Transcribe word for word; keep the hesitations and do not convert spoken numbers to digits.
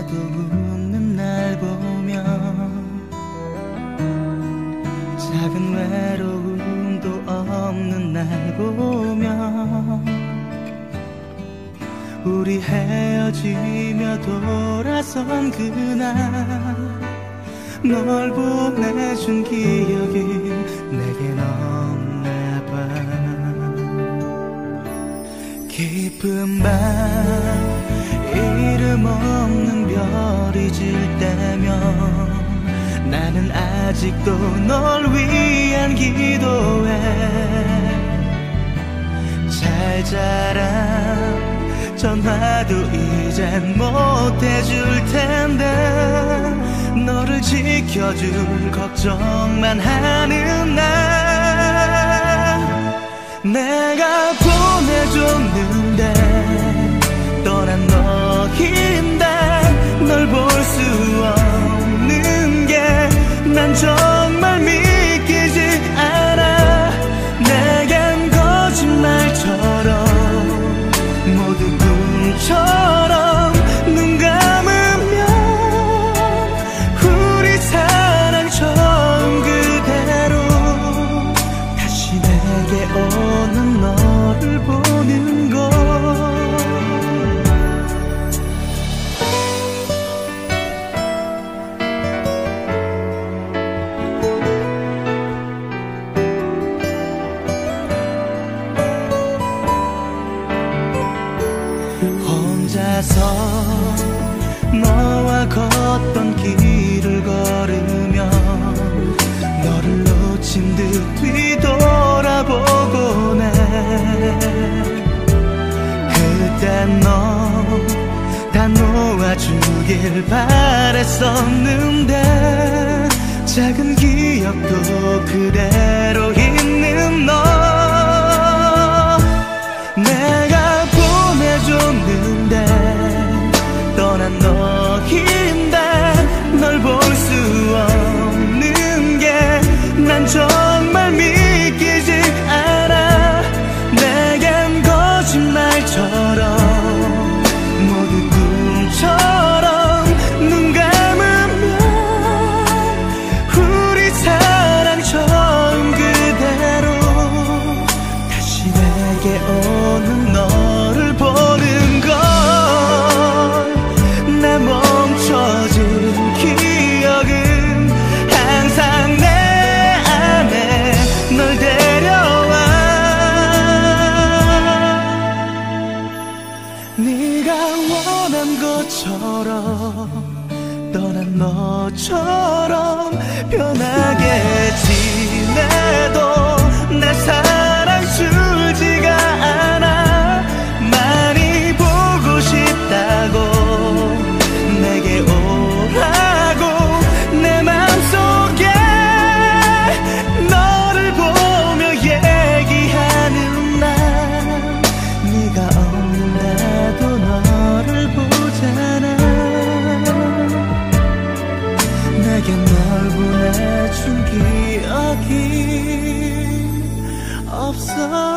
또 웃는 날 보며 작은 외로움도 없는 날 보며 우리 헤어지며 돌아선 그날 널 보내준 기억이 내겐 없나봐. 깊은 밤 이름 없는 별이 질 때면 나는 아직도 널 위한 기도해. 잘 자라 전화도 이젠 못해줄 텐데 너를 지켜줄 걱정만 하는 날 내가 보내줬는데 떠난 너인데 널 볼 수 없는 게 난 정말 믿기지 않아. 내겐 거짓말처럼 모두 꿈처럼 눈 감으면 우리 사랑 처음 그대로 다시 내게 오는 너를 보는 것. 혼자서 너와 걷던 길을 걸으며 너를 놓친 듯 뒤돌아보곤 해. 그땐 너 다 놓아주길 바랬었는데 작은 기억도 그대로 있는 너 내가 보내줬는데 떠난 너인데 널 볼 수 없는 게 난 정말 믿기지 않아. 내겐 거짓말처럼 모두 꿈처럼 눈 감으면 우리 사랑 처음 그대로 다시 내게 오는 너를 보는 걸. 내 멈춰진 기억은 항상 내 안에 널 데려와. 네가 원한 것처럼 떠난 너처럼 편하게 지내도 내 사랑 줄지가 않아. 많이 보고 싶다고 내게 오라고 내 맘속에 너를 보며 얘기하는 날 네가 없는데도 너를 보잖아. 내게 널 보내준 기억이 없어.